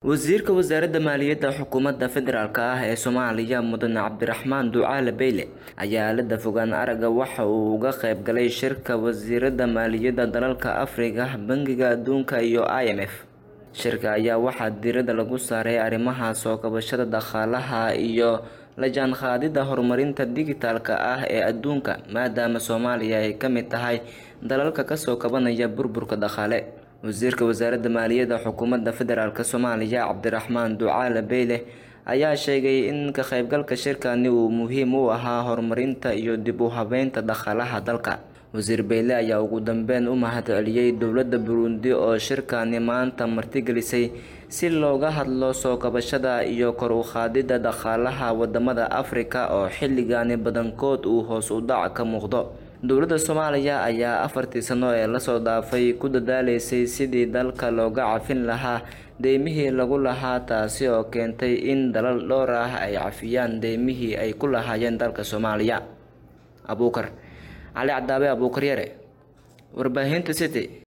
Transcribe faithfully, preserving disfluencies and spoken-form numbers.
wasiirka wasaaradda maaliyadda xukuumadda federaalka ah ee Soomaaliya Mudane Cabdiraxmaan Ducaale Beyle ayaa aalada fogaan aragga waxa uu uga qayb galay shirka wasiirada maaliyadda dalalka Afrika, Bangiga Adduunka iyo I M F. Shirka ayaa waxaa diiradda lagu saaray arrimaha soo kabashada dhaqaalaha iyo la jaanqaadida horumarinta dhijitaalka ah ee adduunka, maadaama Soomaaliya ay ka mid tahay dalalka ka soo kabanaya burburka dhaqaale. wasiirka wasaaradda maaliyadda xukuumadda federaalka Soomaaliya Cabdiraxmaan Ducaale Beyle ayaa sheegay in ka qaybgalka shirkani uu muhiim u ahaa horumarinta iyo dib u habeynta dhaqaalaha dalka. Wasiir Beyle ayaa ugu dambeyn u mahadceliyay dowladda Burundi oo shirkani maanta martigelisay si looga hadlo soo kabashada iyo kor u qaadida dhaqaalaha wadamada Afrika oo xilligani badankood uu hoos u dhac ka muuqdo. dowladda Soomaaliya ayaa afartii sano ee la soo dhaafay ku dadaaleysay sidii dalka looga cafin lahaa deymihii lagu lahaa, taasi oo keentay in dalal dhowr ah ay cafiyaan deymihii ay ku lahaayeen dalka Soomaaliya. Abuukar Cali Cadaawe Abuukar Yare, warbaahinta City.